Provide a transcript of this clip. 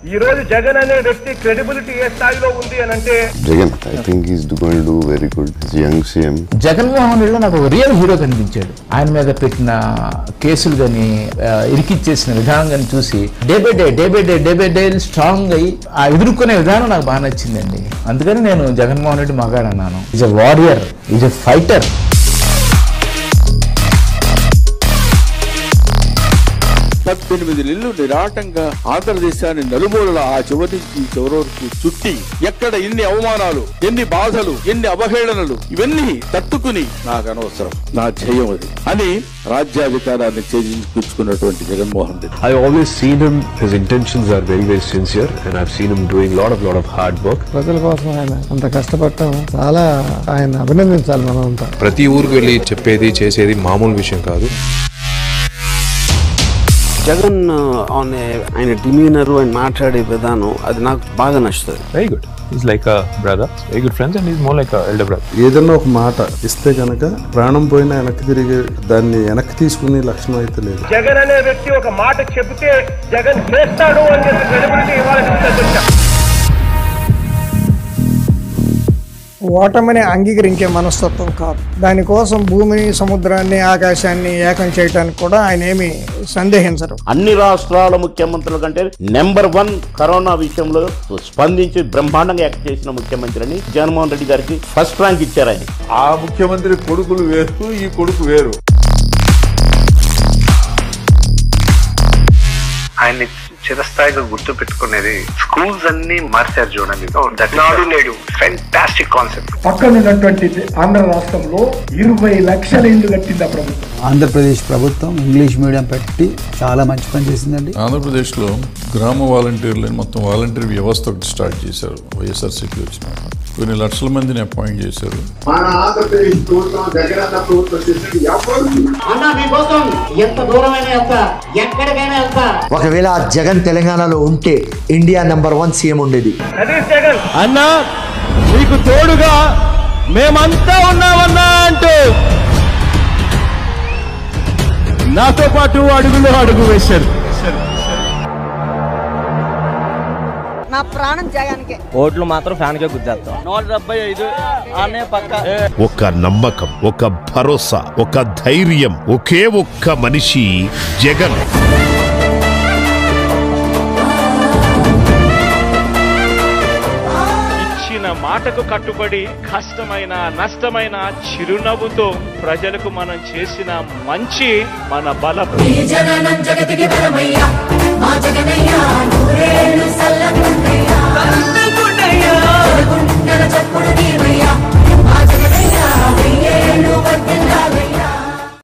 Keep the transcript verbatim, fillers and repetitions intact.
ఈ రోజు జగన్ అనే వ్యక్తి క్రెడిబిలిటీ ఏ స్థాయిలో ఉంది అని అంటే Jagan I think is going to do very good young CM. Jaganmohan రెడ్డిలో నాకు ఒక రియల్ హీరో కనిపించాడు. ఆయన మీద పెట్టిన కేసులు కానీ ఇరికిచ్చేసిన విధానం కానీ చూసి day by day day by day day by day strong అయ్యి ఆ ఎదుర్కొనే విధానం నాకు బాగా నచ్చిందండి. అందుకని నేను జగన్మోహన్ రెడ్డి మగాడు అన్నాను. Is a warrior, is a fighter. పద్దెనిమిది నెలలు నిరాటంగా ఆంధ్రదేశాన్ని నలుమూలల ఆ చివరి నుంచి చివరి వరకు చుట్టి ఎక్కడ ఎన్ని అవమానాలు, ఎన్ని బాధలు, ఎన్ని అవహేళనలు ఇవన్నీ తట్టుకుని నాకు అనవసరం, నా ధ్యేయం అది అని రాజ్యాధికారాన్ని చేజించుకున్నటువంటి Jaganmohan Reddy. I always seen him, his intentions are very very sincere and I've seen him doing lot of lot of hard work. ప్రజల కోసం ఆయన అంత కష్టపడటం చాలా ఆయన అభినందించాలి మనం అంతా. ప్రతి ఊరికి వెళ్ళి చెప్పేది చేసేది మామూలు విషయం కాదు. జగన్ ఆయన డిమీనర్ ఆయన మాట్లాడే విధానం అది నాకు బాగా నచ్చుతుంది. Very good. He's like a brother, very good friends and he's more like a elder brother. ఏదన్నా ఒక మాట ఇస్తే కనుక ప్రాణం పోయినా వెనక్కి తిరిగి దాన్ని వెనక్కి తీసుకునే లక్షణం అయితే లేదు. జగన్ అనే వ్యక్తి ఒక మాట చెబితే జగన్ చేస్తాడు అని చెప్పి క్రెడిబిలిటీ ఇవ్వాలని ఓటమిని అంగీకరించే మనస్తత్వం కాదు. దానికోసం భూమిని, సముద్రాన్ని, ఆకాశాన్ని ఏకం చేయడానికి కూడా ఆయన ఏమి సందేహించరు. అన్ని రాష్ట్రాల ముఖ్యమంత్రుల కంటే నెంబర్ వన్ కరోనా విషయంలో స్పందించి బ్రహ్మాండంగా యాక్ట్ చేసిన ముఖ్యమంత్రి అని జగన్మోహన్ రెడ్డి గారికి ఫస్ట్ ర్యాంక్ ఇచ్చారు ఆయన. ఆ ముఖ్యమంత్రి కొడుకులు వేరు, ఈ కొడుకు వేరు. ఆయన్ని చిరస్థాయిగా గుర్తు పెట్టుకునేది స్కూల్స్ అన్ని మార్చారు చూడండి. నాడు నేడు ఫెంటాస్టిక్ కాన్సెప్ట్. పక్కనున్నటువంటి ఆంధ్ర రాష్ట్రంలో ఇరవై లక్షల ఇల్లు కట్టింది ప్రభుత్వం. ఆంధ్రప్రదేశ్ ప్రభుత్వం ఇంగ్లీష్ మీడియం పెట్టి చాలా మంచి పని చేసిందండి. ఆంధ్రప్రదేశ్ లో గ్రామ వాలంటీర్లు మొత్తం వాలంటీర్ వ్యవస్థ ఒకటి స్టార్ట్ చేశారు. వైఎస్ఆర్సీపీ వచ్చిన కొన్ని లక్షల మందిని అపాయింట్ చేశారు. ఒకవేళ జగన్ తెలంగాణలో ఉంటే ఇండియా నెంబర్ వన్ సీఎం ఉండేది. అన్నా నీకు తోడుగా మేమంతా ఉన్నామన్నా అంటూ నాతో పాటు అడుగులో అడుగు వేశారు. నా ప్రాణం జగన్కే. ఓట్లు మాత్రం ఫ్యాన్ కే గుద్దేస్తాం. నూట డెబ్బై ఐదు అనే పక్క. ఒక నమ్మకం, ఒక భరోసా, ఒక ధైర్యం, ఒకే ఒక్క మనిషి జగన్. ఇచ్చిన మాటకు కట్టుబడి కష్టమైన నష్టమైన చిరునవ్వుతో ప్రజలకు మనం చేసిన మంచి మన బలం.